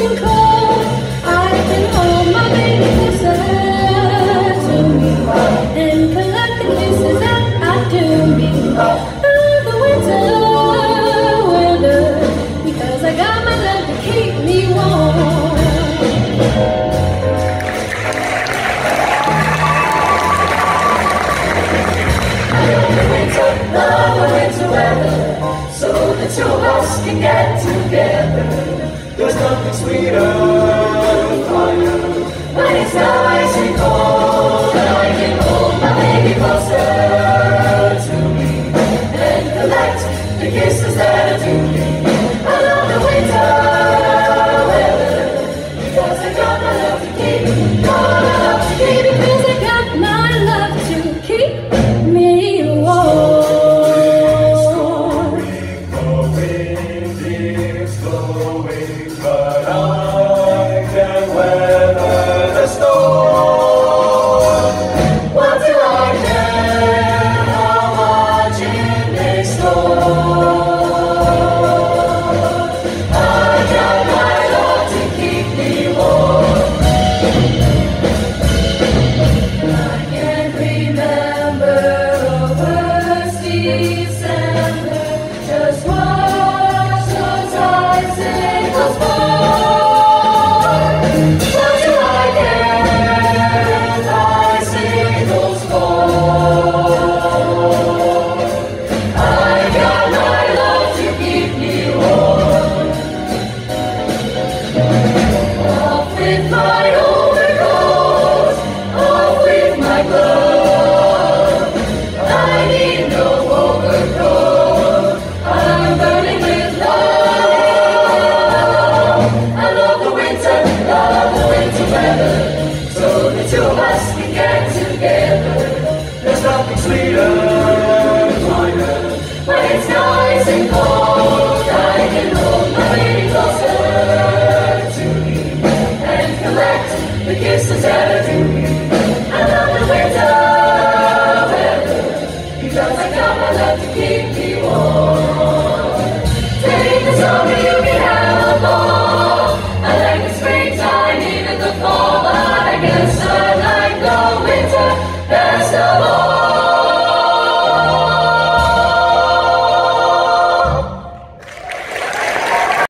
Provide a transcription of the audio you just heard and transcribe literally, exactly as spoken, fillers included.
growing cold, I can hold my baby closer to me and collect the kisses that I do me. I love the winter weather because I got my love to keep me warm. Love the winter weather, so the two of us can get together. There's nothing sweeter than fire When it's nice and cold, and I can hold my baby closer to me and collect the kisses that are due me. I love the winter weather because I got my love to keep. Got my love to keep because I got my love to keep me warm. but I can wait.